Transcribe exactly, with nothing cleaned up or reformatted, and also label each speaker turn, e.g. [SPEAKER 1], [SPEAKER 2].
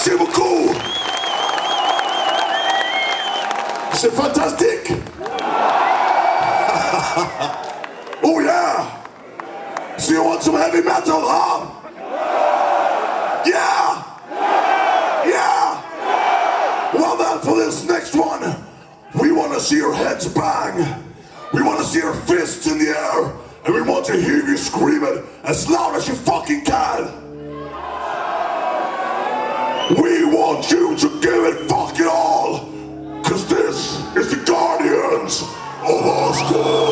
[SPEAKER 1] Merci beaucoup. C'est fantastique. Oh yeah. So you want some heavy metal, huh? Yeah. Yeah. Well then, for this next one, we want to see your heads bang. We want to see your fists in the air. And we want to hear you scream it as loud as you fucking can. We want you to give it fucking all. Cause this is the Guardians of Oscorp.